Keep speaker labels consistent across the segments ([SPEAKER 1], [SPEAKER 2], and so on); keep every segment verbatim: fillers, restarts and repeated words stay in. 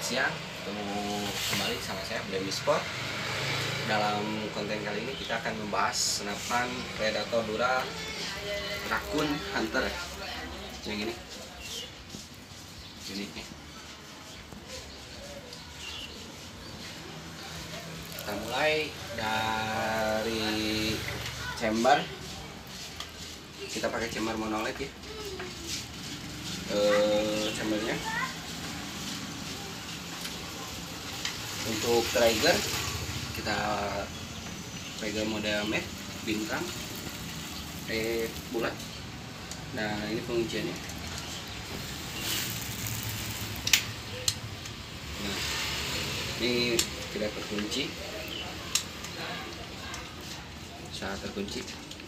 [SPEAKER 1] siang, ketemu kembali sama saya Blemi Sport. Dalam konten kali ini kita akan membahas senapan Predator Dura Raccoon Hunter. Yang gini, ini nih. Kita mulai dari chamber. Kita pakai chamber monolith ya. Eh, chambernya. Untuk trigger kita trigger model matte bintang eh bulat. Nah, ini pengunciannya. Nah, ini tidak terkunci, saat terkunci.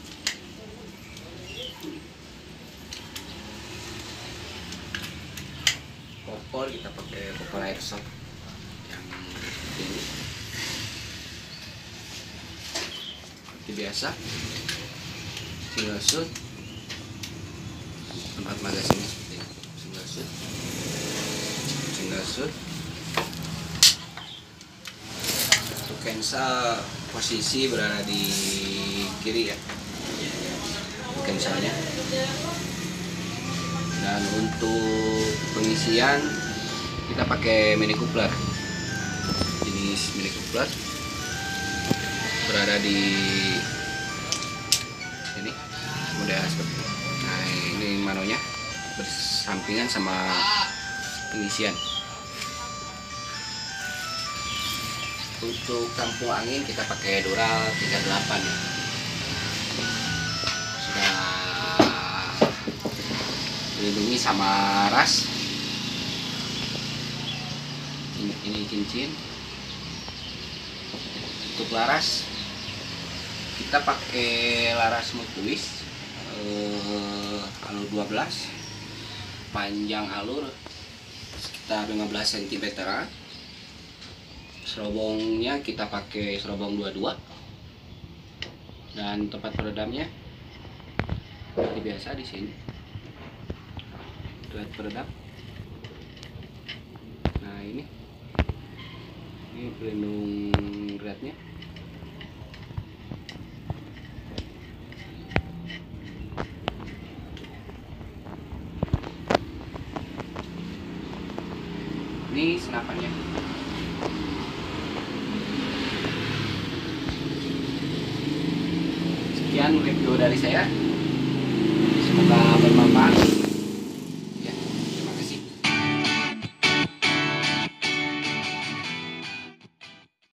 [SPEAKER 1] Popor kita pakai popor airsoft yang ini seperti biasa, single shoot, tempat magasinnya seperti ini, single shoot, single shoot. Untuk cancel posisi berada di kiri ya, cancelnya. Dan untuk pengisian kita pakai mini coupler, jenis mini coupler berada di sini, model seperti ini. Nah, ini manonya bersampingan sama pengisian. Untuk tampung angin kita pakai Dura tiga puluh delapan ya. Sudah dilindungi sama ras. Ini, ini cincin. Untuk laras kita pakai laras Mutuis eh, alur dua belas, panjang alur sekitar lima belas sentimeter. Serobongnya kita pakai serobong dua puluh dua, dan tempat peredamnya seperti biasa di sini. Tempat peredam. Nah, ini ini pelindung rednya. Ini senapannya. Sekian review dari saya.